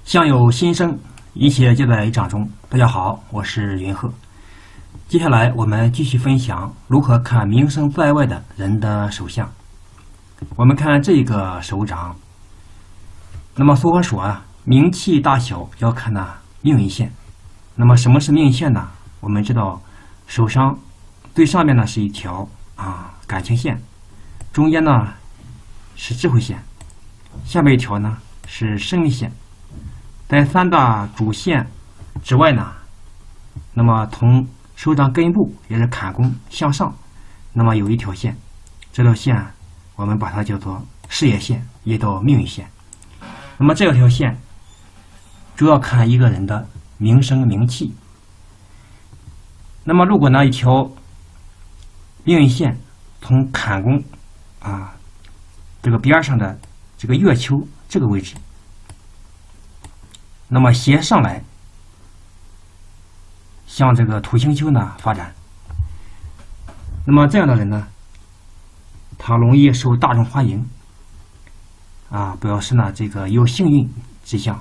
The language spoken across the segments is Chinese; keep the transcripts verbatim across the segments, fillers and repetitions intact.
相由心生，一切皆在掌中。大家好，我是云鹤。接下来我们继续分享如何看名声在外的人的手相。我们看这个手掌，那么俗话说啊，名气大小要看呢命运线。那么什么是命运线呢？我们知道手上最上面呢是一条啊感情线，中间呢是智慧线，下面一条呢是生命线。在三大主线之外呢，那么从手掌根部也是坎宫向上，那么有一条线，这条线我们把它叫做事业线，也叫命运线。那么这条线主要看一个人的名声名气。那么如果呢一条命运线从坎宫啊这个边上的这个月球这个位置，那么斜上来向这个土星球呢发展，那么这样的人呢，他容易受大众欢迎啊，表示呢这个有幸运之象。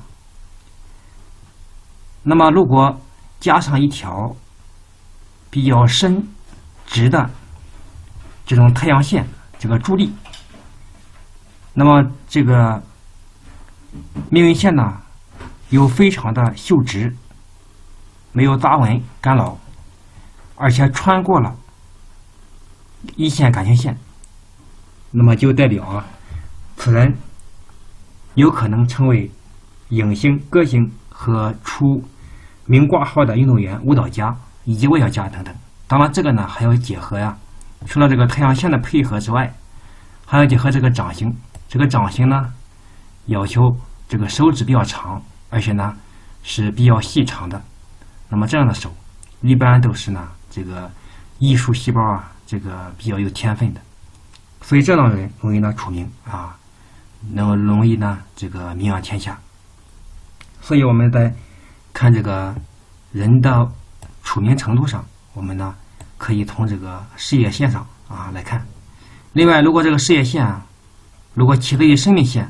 那么如果加上一条比较深直的这种太阳线这个助力，那么这个命运线呢又非常的秀直，没有杂纹干扰，而且穿过了一线感情线，那么就代表啊，此人有可能成为影星、歌星和出名挂号的运动员、舞蹈家以及外交家等等。当然，这个呢还要结合呀，除了这个太阳线的配合之外，还要结合这个掌型。这个掌型呢，要求这个手指比较长，而且呢是比较细长的。那么这样的手一般都是呢这个艺术细胞啊，这个比较有天分的，所以这样的人容易呢出名啊，能够容易呢这个名扬天下。所以我们在看这个人的出名程度上，我们呢可以从这个事业线上啊来看。另外，如果这个事业线啊如果起自于生命线，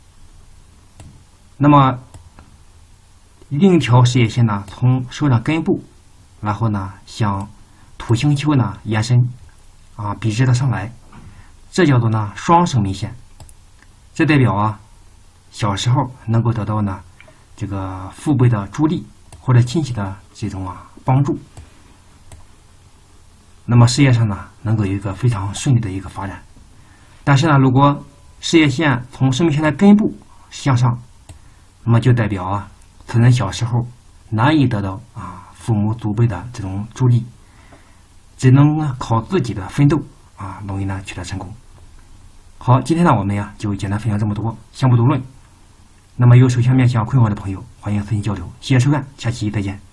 那么另一条事业线呢从手掌根部，然后呢向土星球呢延伸啊笔直的上来，这叫做呢双生命线。这代表啊小时候能够得到呢这个父辈的助力或者亲戚的这种啊帮助，那么事业上呢能够有一个非常顺利的一个发展。但是呢如果事业线从生命线的根部向上，那么就代表啊此人小时候难以得到啊父母祖辈的这种助力，只能呢靠自己的奋斗啊容易呢取得成功。好，今天呢我们呀就简单分享这么多，相不独论。那么有手相面相困惑的朋友，欢迎私信交流。谢谢收看，下期再见。